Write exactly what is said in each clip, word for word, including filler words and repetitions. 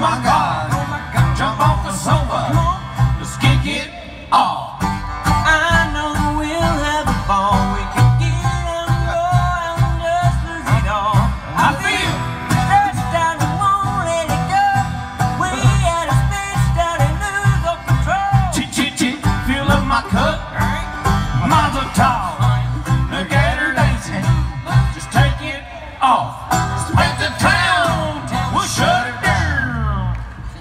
my God, oh my God, jump off the sofa, let's kick it off. I know we'll have a ball. We can get and go and just lose it all. I feel stressed out and won't let it go. We had a spaced out and lose all control. chit chit chit, fill up my cup, Mazel tov. Look at her dancing, just take it off. Spread the town, we'll shut it down.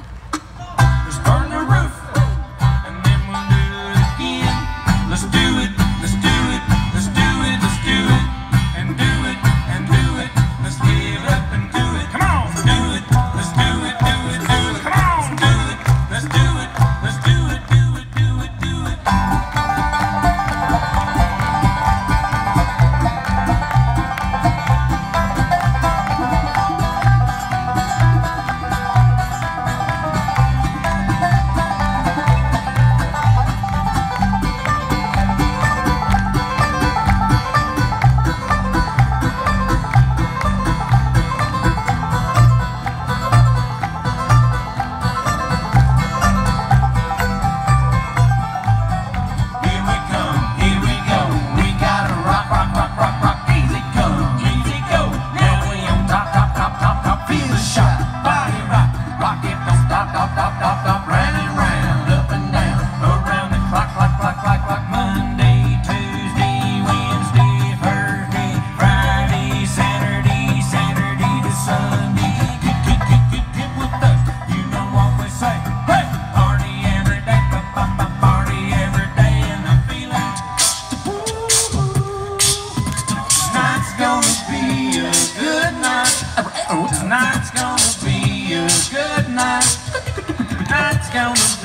Let's burn the roof, and then we'll do it again. Let's do it, let's do it, let's do it, let's do it, and do it, and do it. Let's live up and do it. Come on, do it, let's do it, do it, do it. Come on, do it, let's do it, let's do it, do it, do it, do it. Tonight's gonna be a good night. Tonight's gonna be